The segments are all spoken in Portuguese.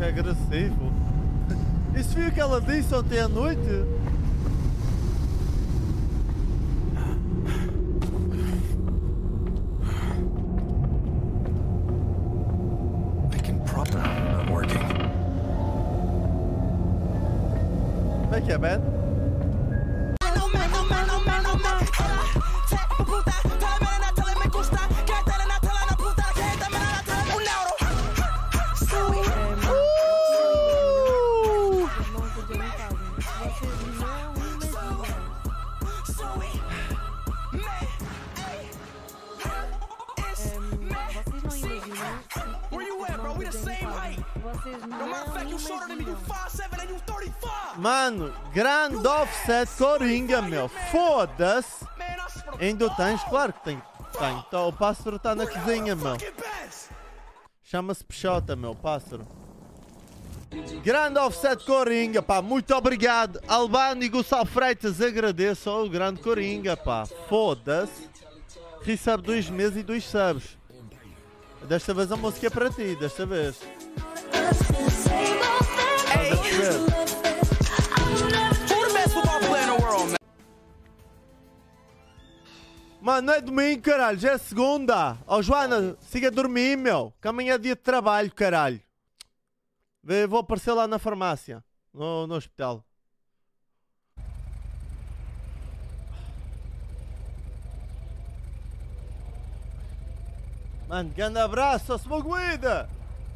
é agressivo. Isso foi o que ela disse ontem à noite? Not working. Como é que é, Ben? Mano, grande offset Coringa, meu. Foda-se. Ainda tens? Claro que tem. Então, o pássaro está na cozinha, meu. Chama-se Peixota, meu, pássaro. Grande offset Coringa, pá. Muito obrigado. Albano e Gonçalo Freitas, agradeço ao grande Coringa, pá. Foda-se. Recebe 2 meses e 2 subs. Desta vez a música é para ti, desta vez. Mano, não é domingo, caralho, já é segunda. Ó, Joana, siga a dormir, meu. Que amanhã é dia de trabalho, caralho. Vou aparecer lá na farmácia, no hospital. Mano, grande abraço, Smoguida!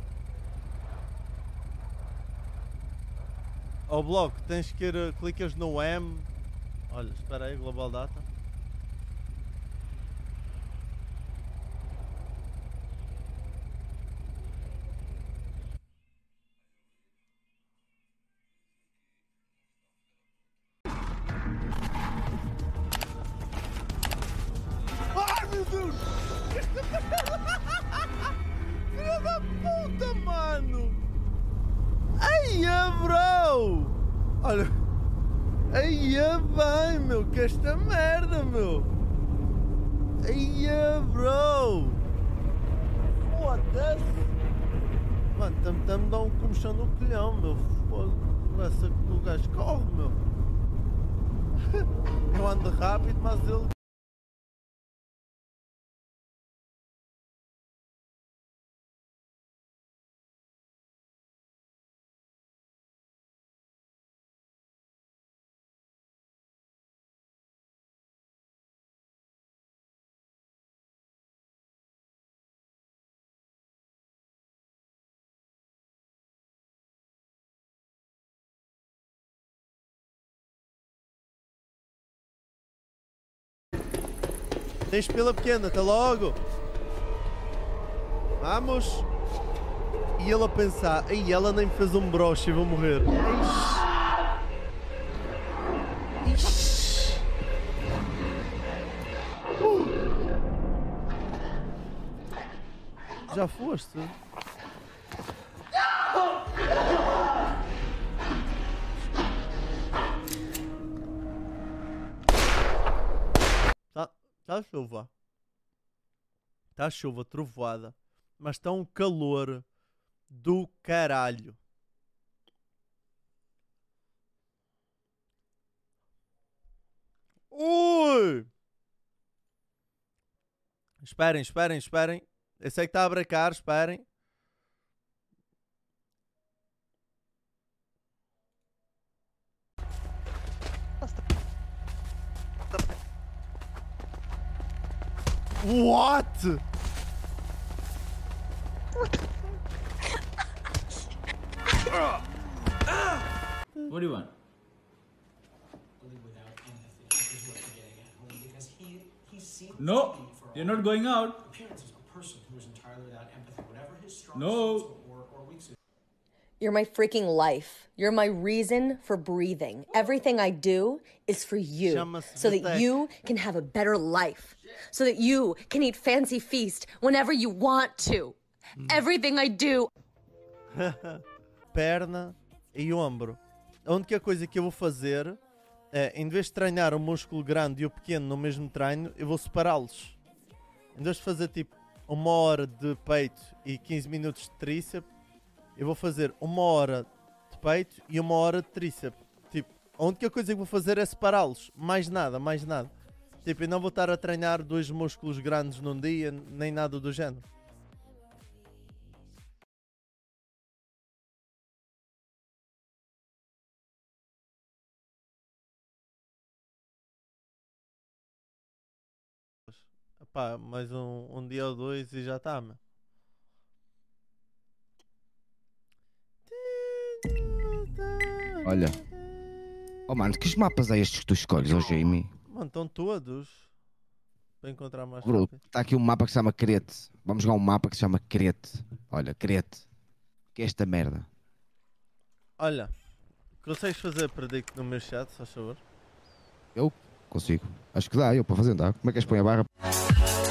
Ó, bloco, tens que ir, clicas no M. Olha, espera aí, Global Data. Ai, meu Deus! Filha da puta, mano! Aia, bro! Olha... Aia, bem, meu, que esta merda, meu! Aia, bro! Foda-se! Mano, estamos a dar um comichão no colhão, meu. Foda-se, o gajo corre, meu. Eu ando rápido, mas ele... Tens pila pequena, até logo! Vamos! E ele a pensar, ai, ela nem me fez um broche e vou morrer. Ixi. Já foste? Está chuva. Está chuva, trovoada. Mas está um calor do caralho. Ui! Esperem, esperem, esperem. Eu sei que está a brecar, esperem. What? What do you want? No, you're not going out. No. You're my freaking life. You're my reason for breathing. Everything I do is for you, so that you can have a better life, so that you can eat fancy feast whenever you want to. Everything I do. Perna e ombro. A única coisa que eu vou fazer é, em vez de treinar o músculo grande e o pequeno no mesmo treino, eu vou separá-los. Em vez de fazer tipo 1 hora de peito e 15 minutos de tríceps, eu vou fazer 1 hora de peito e 1 hora de tríceps. Tipo, a única coisa que vou fazer é separá-los. Mais nada, mais nada. Tipo, eu não vou estar a treinar 2 músculos grandes num dia, nem nada do género. Pá, mais um dia ou 2 e já está, meu. Olha. Oh mano, que mapas é estes que tu escolhes, oh Jamie? Mano, estão todos. Para encontrar mais Bro, rápido. está aqui um mapa que se chama Crete. Vamos jogar um mapa que se chama Crete. Olha, Crete. O que é esta merda? Olha, consegues fazer predict no meu chat, se faz favor? Eu consigo. Acho que dá, eu para fazer, dá. Como é que és põe a barra?